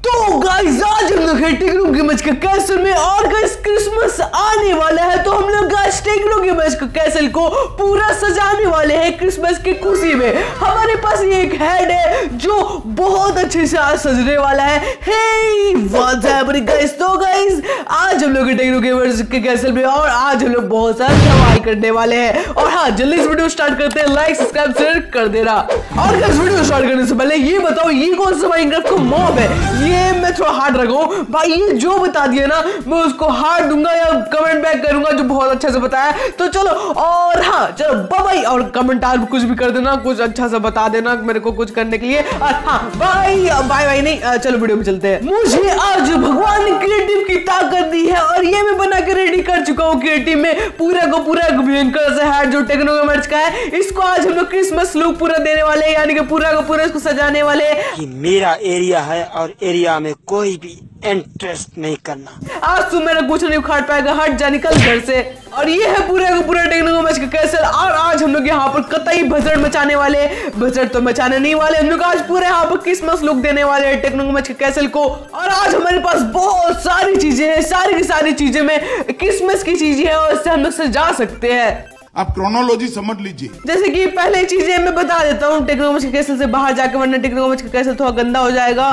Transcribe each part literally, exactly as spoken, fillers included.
तो गाइस आज हम लोग हैं टेक्नो गेमर्स के कैसल में और गाइस क्रिसमस आने वाला है तो हम लोग गाइस टेक्नो गेमर्स के कैसल को पूरा सजाने वाले हैं क्रिसमस की खुशी में। हमारे पास ये एक हेड है जो बहुत अच्छे से आज सजने वाला है। Hey what's happening guys. तो गाइस आज हम लोग हैं टेक्नो गेमर्स के कैसल में और आज हम लोग बहुत सारा धमाल करने वाले हैं। और हाँ जल्दी से वीडियो स्टार्ट करते हैं, लाइक सब्सक्राइब शेयर कर देना। और गाइस वीडियो स्टार्ट करने से पहले ये बताओ ये कौन सा माइनक्राफ्ट का मॉब है? ये मैं थोड़ा हार्ड रखूं भाई, ये जो बता दिया ना मैं उसको हार्ड दूंगा या कमेंट बैक करूंगा जो बहुत अच्छा से बताया। तो चलो और हाँ चलो बाय और कमेंट आर कुछ भी कर देना, कुछ अच्छा से बता देना मेरे को कुछ करने के लिए। और हाँ बाय बाय बाय नहीं, चलो वीडियो में चलते हैं। मुझे आज भगवान ने क्रिएटिव की ताकत दी है और ये मैं बना के रेडी कर चुका हूँ क्रिएटिव में पूरा को पूरा भयंकर से है जो टेक्नो गेमर्स का है। इसको आज हम लोग क्रिसमस लुक पूरा देने वाले हैं, यानी कि पूरा को पूरा इसको सजाने वाले हैं। कि मेरा एरिया है और एरिया में कोई भी इंटरेस्ट नहीं करना। आज तू मेरा कुछ नहीं उखाड़ पाएगा, हट जा निकल घर से। और ये है पूरे का पूरा टेक्नो गेमर्स का कैसल। और आज हम लोग यहाँ पर कतई भसड़ मचाने वाले, भसड़ तो मचाने नहीं वाले, हम लोग आज पूरे यहाँ पर क्रिसमस लुक देने वाले हैं टेक्नो गेमर्स के कैसल को। और आज हमारे पास बहुत सारी चीजें हैं, सारी की सारी चीजें में क्रिसमस की चीजें हैं और इससे हम लोग सजा सकते हैं। आप क्रोनोलॉजी समझ लीजिए। जैसे कि पहले चीजें मैं बता देता हूँ टेक्नो गेमर्स के कैसल से बाहर जाकर, वरना टेक्नो गेमर्स का कैसल थोड़ा गंदा हो जाएगा।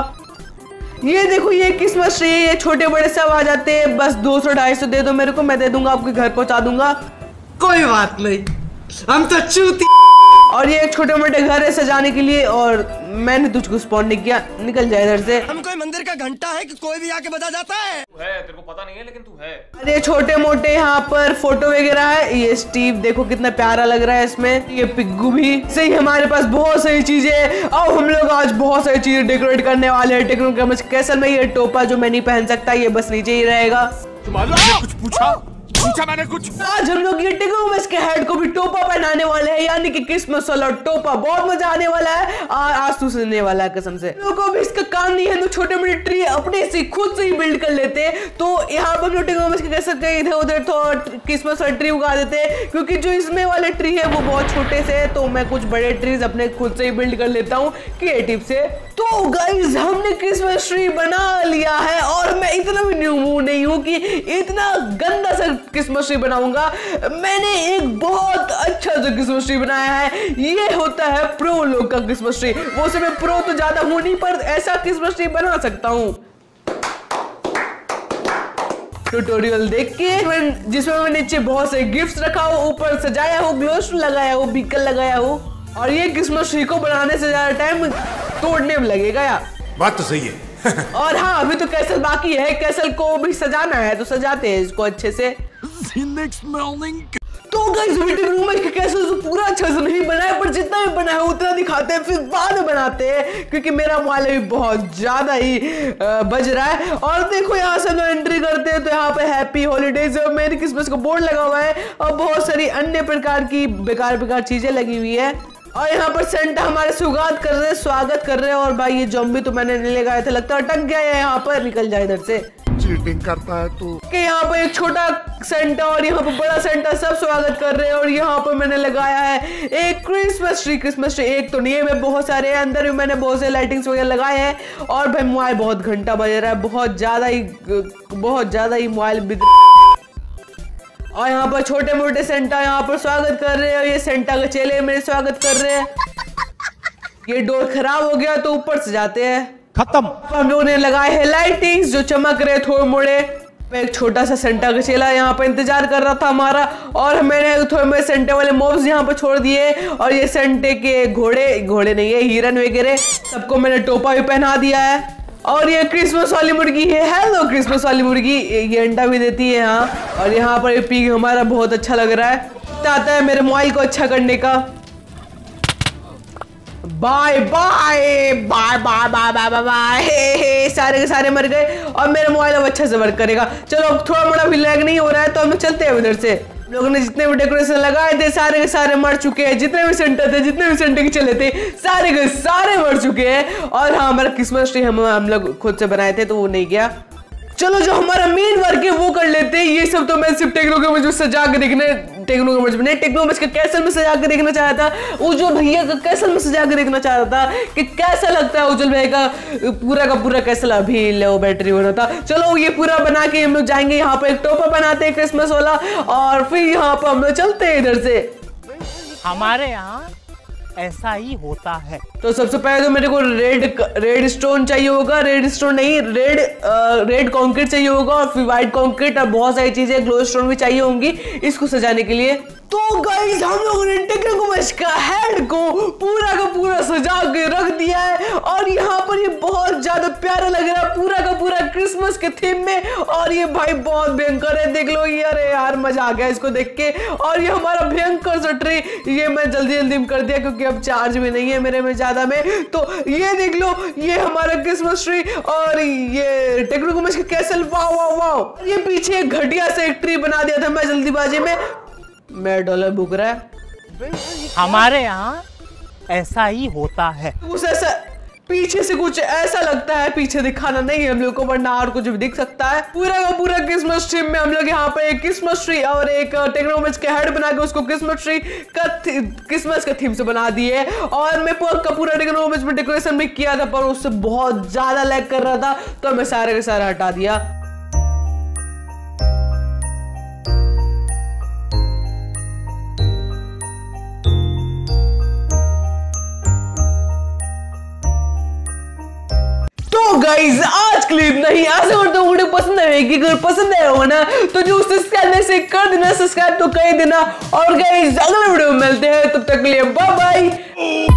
ये देखो ये क्रिसमस ट्री, ये छोटे बड़े सब आ जाते हैं, बस दो सौ ढाई सौ दे दो मेरे को, मैं दे दूंगा आपके घर पहुंचा दूंगा। कोई बात नहीं, हम तो चूती। और ये एक छोटे मोटे घर है सजाने के लिए और मैंने तुझको स्पॉन नहीं किया, निकल जाए इधर से। हम कोई मंदिर का घंटा है कि कोई भी आके बजा जाता है? तू है, तेरे को पता नहीं है लेकिन तू है। अरे छोटे मोटे यहाँ पर फोटो वगैरह है। ये स्टीव देखो कितना प्यारा लग रहा है इसमें, ये पिग्गू भी सही। हमारे पास बहुत सारी चीजें है और हम लोग आज बहुत सारी चीजें डेकोरेट करने वाले हैं टेक्नो गेमर्स कैसल में। ये टोपा जो मैं नहीं पहन सकता ये बस नीचे ही रहेगा। तुम्हारे कुछ पूछा पूछा मैंने कुछ। आज हम लोग ये टेक्नो गेमर्स के हेड को भी टोपा पहनाने वाले हैं, यानी कि क्रिसमस वाला टोपा। बहुत मजा आने वाला है और आज तो सुनने वाला है कसम से। लोगों को भी इसका काम नहीं है तो छोटे मोटे ट्री अपने से खुद से ही बिल्ड कर लेते हैं। तो यहाँ पर टेक्नो गेमर्स के कैसे कहीं इधर उधर तो क्रिसमस वाला ट्री उगा देते हैं, क्योंकि जो इसमें वाले ट्री है वो बहुत छोटे से है तो मैं कुछ बड़े ट्रीज अपने खुद से ही बिल्ड कर लेता हूँ क्रिएटिव से। तो गाइस हमने क्रिसमस ट्री बना लिया है और मैं इतना भी न्यू नहीं हूँ कि इतना गंदा सा क्रिसमस ट्री बनाऊंगा। मैंने एक बहुत अच्छा सा क्रिसमस ट्री बनाया है। ये होता है प्रो लोग का क्रिसमस ट्री। वो से मैं प्रो तो ज्यादा हूं नहीं पर ऐसा क्रिसमस ट्री बना सकता हूं ट्यूटोरियल देख के, जिसमें मैंने नीचे बहुत से गिफ्ट्स रखा हो, ऊपर सजाया हो, ग्लोस लगाया हो, बीकल लगाया हो। और ये क्रिसमस ट्री को बनाने से ज्यादा टाइम तोड़ने में लगेगा यार। बात तो सही है। और हाँ अभी तो कैसल बाकी है, कैसल को भी सजाना है तो सजाते हैं इसको अच्छे से। तो गाइस टेक्नो गेमर्स के कैसल तो पूरा अच्छा से नहीं बनाया, पर जितना भी बनाया उतना दिखाते हैं फिर बाद में बनाते हैं, क्योंकि मेरा मोबाइल भी बहुत ज्यादा ही बज रहा है। और देखो यहाँ से हम एंट्री करते हैं तो यहाँ पे हैप्पी हॉलीडेज और मेरी क्रिसमस का बोर्ड लगा हुआ है और बहुत सारी अन्य प्रकार की बेकार बेकार चीजें लगी हुई है। और यहाँ पर सेंटा हमारे स्वागत कर रहे हैं स्वागत कर रहे हैं और भाई ये ज़ॉम्बी तो मैंने नहीं लगाया था, लगता है अटक गया है यहाँ पर, निकल जाए इधर से। चीटिंग करता है तू। कि यहाँ पर एक छोटा सेंटा और यहाँ पर बड़ा सेंटा सब स्वागत कर रहे हैं। और यहाँ पर मैंने लगाया है एक क्रिसमस ट्री। क्रिसमस ट्री एक तो नहीं है, मैं बहुत सारे हैं, अंदर भी मैंने बहुत से लाइटिंग्स वगैरह लगाए हैं। और भाई मोबाइल बहुत घंटा बज रहा है, बहुत ज्यादा ही बहुत ज्यादा ही मोबाइल बिद। और यहाँ पर छोटे मोटे सेंटा यहाँ पर स्वागत कर रहे हैं और ये सेंटा के चेले मेरे स्वागत कर रहे हैं। ये डोर खराब हो गया तो ऊपर से जाते हैं खत्म। हम लोगों ने लगाए हैं लाइटिंग्स जो चमक रहे थोड़े मोड़े। एक छोटा सा सेंटा का चेला यहाँ पर इंतजार कर रहा था हमारा और मैंने थोड़े मेरे सेंटे वाले मॉब्स यहाँ पर छोड़ दिए। और ये सेंटे के घोड़े घोड़े नहीं है हिरन वगैरह सबको मैंने टोपा भी पहना दिया है। और ये क्रिसमस वाली मुर्गी है, हेलो क्रिसमस वाली मुर्गी, ये अंडा भी देती है यहाँ। और यहाँ पर ये पीग हमारा बहुत अच्छा लग रहा है, चाहता है मेरे मोबाइल को अच्छा करने का। Bye bye bye bye bye bye bye, सारे के सारे मर गए और मेरा मोबाइल अब अच्छा से वर्क करेगा। चलो अब थोड़ा मोड़ा भी लैग नहीं हो रहा है तो हम चलते हैं उधर से। लोगों ने जितने भी डेकोरेशन लगाए थे सारे के सारे मर चुके हैं, जितने भी सेंटर थे जितने भी सेंटर के चले थे सारे के सारे मर चुके हैं। और हाँ हमारा क्रिसमस ट्री हम हम लोग खुद से बनाए थे तो वो नहीं गया। चलो जो हमारा मेन वर्क है वो कर लेते हैं। ये सब तो मैं सिर्फ टेक्नो गेमर्स में सजा के देखने टेक्नो गेमर्स में नहीं टेक्नो गेमर्स के कैसल में सजा के देखना चाहा था। उज्जवल भैया का कैसल में सजा के देखना चाह रहा था कि कैसा लगता है उज्जवल भैया का पूरा का पूरा कैसल। अभी लो बैटरी हो रहा था। चलो ये पूरा बना के हम लोग जाएंगे यहाँ पे एक टोपा बनाते हैं क्रिसमस वाला और फिर यहाँ पर हम लोग चलते हैं इधर से। हमारे यहाँ ऐसा ही होता है। तो सबसे पहले तो मेरे को रेड रेड स्टोन चाहिए होगा। रेड स्टोन नहीं रेड रेड कंक्रीट चाहिए होगा और फिर व्हाइट कंक्रीट और बहुत सारी चीजें ग्लो स्टोन भी चाहिए होंगी इसको सजाने के लिए। तो गाइस हम लोगों ने टेक्नो गेमर्स का हेड को पूरा का पूरा सजा के रख दिया है और यहाँ पर ये बहुत ज्यादा प्यारा लग रहा है पूरा का पूरा क्रिसमस के थीम में। और ये भाई बहुत भयंकर है देख लो ये। अरे यार मजा आ गया इसको देख के। और ये हमारा भयंकर सा ट्री ये मैं जल्दी जल्दी कर दिया क्योंकि अब चार्ज भी नहीं है मेरे में ज्यादा में। तो ये देख लो ये हमारा क्रिसमस ट्री और ये टेक्नो गेमर्स का कैसल। वाह वाह वाह। ये पीछे घटिया से एक ट्री बना दिया था मैं जल्दीबाजी में। मैं डॉलर बुक रहा है। हमारे यहाँ ऐसा ही होता है। कुछ ऐसा पीछे से कुछ ऐसा लगता है पीछे दिखाना नहीं है हम लोग को वरना और कुछ भी दिख सकता है। पूरा का पूरा क्रिसमस ट्री में हम लोग यहाँ पे एक क्रिसमस ट्री और एक टेक्नो गेमर्स के हेड बना के उसको क्रिसमस ट्री का क्रिसमस का थीम से बना दिए। और मैं पूरा का पूरा टेक्नो गेमर्स में डेकोरेशन भी किया था पर उससे बहुत ज्यादा लैग कर रहा था तो मैं सारे के सारे हटा दिया। तो गाइस आज के लिए इतना ही। आशा करता हूँ वीडियो पसंद आएगी। अगर पसंद आया होगा ना तो जो सब्सक्राइब से कर देना सब्सक्राइब तो कर देना। और गाइस अगले वीडियो में मिलते हैं तब तक के लिए बाय बाय।